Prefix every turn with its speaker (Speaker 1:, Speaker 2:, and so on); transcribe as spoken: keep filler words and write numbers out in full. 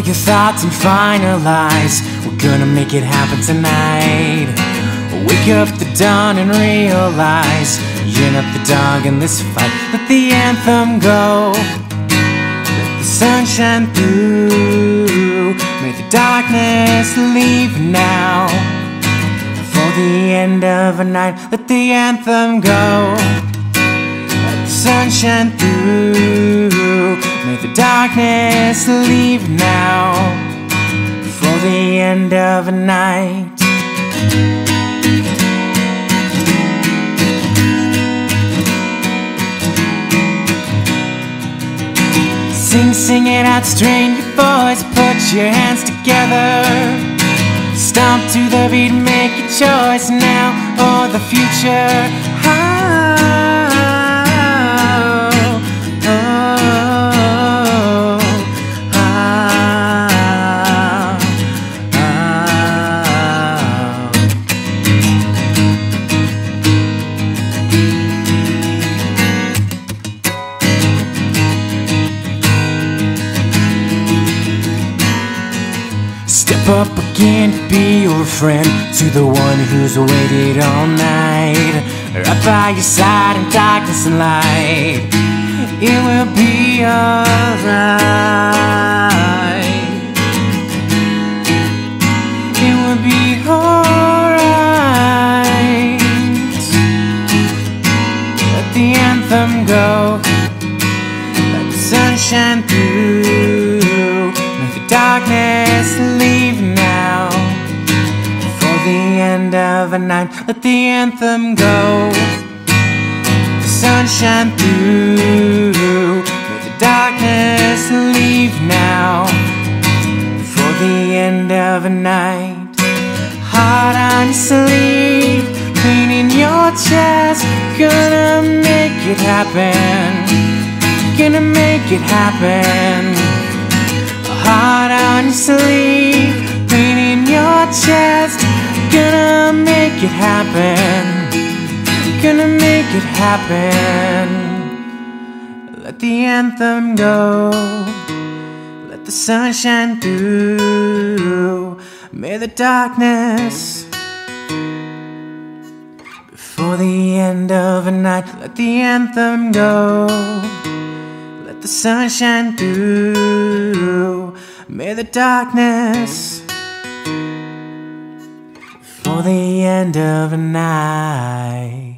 Speaker 1: your thoughts and finalize. We're gonna make it happen tonight. Wake up the dawn and realize you're not the dog in this fight. Let the anthem go, let the sun shine through. May the darkness leave now. Before the end of a night, let the anthem go, let the sun shine through. May the darkness leave now. Before the end of a night. Sing, sing it out, strain your voice, put your hands together. Stomp to the beat, make your choice now or the future. Oh, oh, oh, oh, Step up again to be your friend, to the one who's waited all night. Right by your side in darkness and light. It will be alright. It will be alright. Let the anthem go, let the sun shine through. Make the darkness leave now. Before the end of a night, let the anthem go, the sun shine through. Make the darkness leave now. Before the end of a night. Heart on your sleeve, pain in your chest. Gonna make it happen, gonna make it happen. Heart on your sleeve, pain in your chest. Gonna make it happen, gonna make it happen. Let the anthem go, let the sun shine through. May the darkness, before the end of a night. Let the anthem go, let the sun shine through. May the darkness, before the end of a night.